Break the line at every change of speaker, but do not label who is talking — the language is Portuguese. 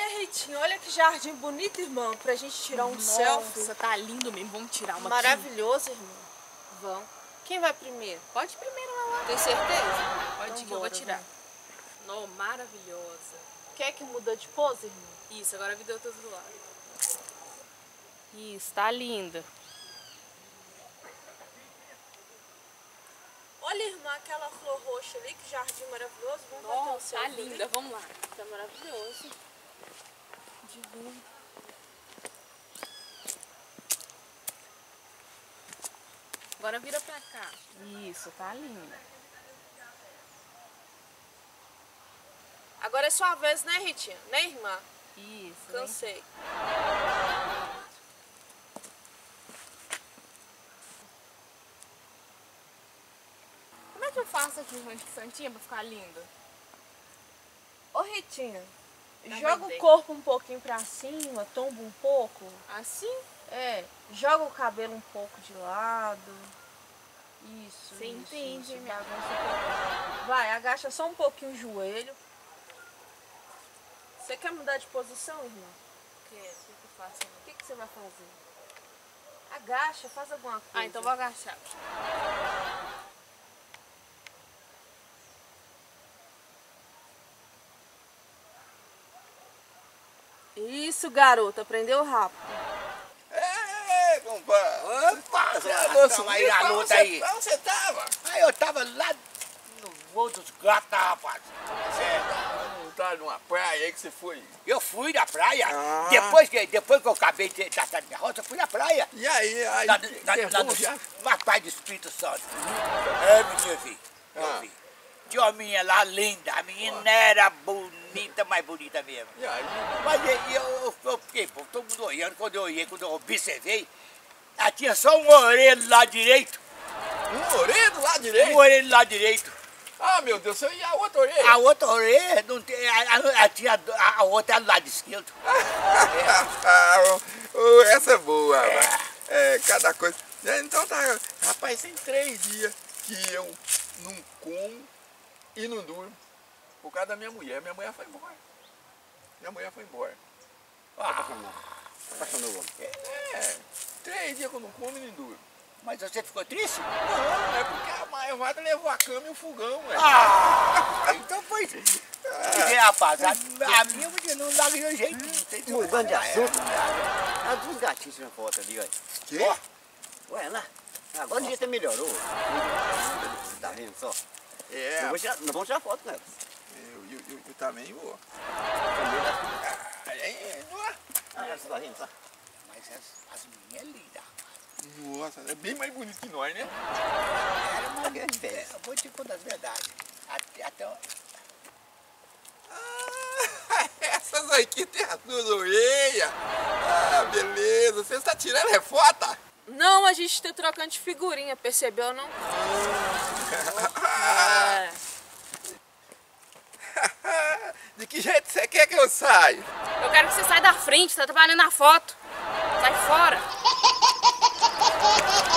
Ritinha, olha que jardim bonito, irmão, pra gente tirar um selfie.
Nossa, tá lindo mesmo. Vamos tirar uma
Maravilhoso, irmão. Vamos. Quem vai primeiro?
Pode ir primeiro lá.
Tem certeza?
Pode
Então
ir que eu vou
bora,
tirar. Não, maravilhosa.
Quer que muda de pose, irmão?
Isso, agora a vida é do outro lado. Isso, tá linda.
Olha, irmã, aquela flor roxa ali, que jardim maravilhoso. Vamos bater um
Nossa, tá
selfie
linda.
ali?
Vamos lá.
Tá maravilhoso. Divino.
Agora vira pra cá. Isso, tá linda.
Agora é sua vez, né, Ritinha? Né, irmã?
Isso.
Cansei.
Como é que eu faço aqui no santinha pra ficar linda?
Ô, Ritinha,
Tá
joga
bem,
o
bem.
corpo um pouquinho pra cima, tomba um pouco.
Assim?
É, joga o cabelo um pouco de lado. Isso,
Você
isso,
entende,
isso,
hein, minha
bagunça um pouquinho. Vai, agacha só um pouquinho o joelho. Você quer mudar de posição, irmã?
Quero. O que eu faço?
O que você vai fazer? Agacha, faz alguma coisa.
Ah, então vou agachar.
Isso, garota, aprendeu rápido.
É, compadre.
Opa,
Alô,
tamo aí a luta aí.
Onde você tava?
Aí eu tava lá no voo dos gatos, rapaz.
Não tá numa praia aí que você foi.
Eu fui na praia.
Ah.
Depois que eu acabei de tratar minha roça, eu fui na praia.
E aí,
Na paz do Espírito Santo. É, menino, eu
Ah.
vi. Tinha uma menina lá linda. A menina era bonita, mais bonita mesmo.
E aí?
Mas aí eu fiquei, pô, todo mundo olhando. Quando eu observei, ela tinha só um orelho lá direito.
Um orelho lá direito?
Um orelho lá direito.
Ah, meu Deus, e a outra orelha?
A outra orelha, não tem, a outra é do lado esquerdo.
Essa é boa, rapaz. É, cada coisa. Então tá, rapaz, tem 3 dias que eu não como e não durmo por causa da minha mulher. Minha mulher foi embora. Minha mulher foi embora.
Apaixonou o homem.
É, 3 dias que eu não como e não durmo.
Mas você ficou triste?
Não, é porque a Maevada levou a cama e o fogão, ué.
Então foi. Rapaz, a minha não dá de jeito. Não tem que
Mudando de assunto, há 2 gatinhos na foto ali, olha.
Que?
Ué, lá. Agora o dia até melhorou. Tá vendo só?
É,
Nós vamos tirar foto com elas.
eu também vou.
Você tá vendo só?
Mas as minhas é linda.
Nossa, é bem mais bonito que nós, né?
Eu vou te contar as verdades.
Essas aqui tem as 2 orelhas. Ah, beleza. Você está tirando foto?
Não, a gente tá trocando de figurinha, percebeu não? É.
De que jeito você quer que eu saia?
Eu quero que você saia da frente, tá trabalhando na foto. Sai fora.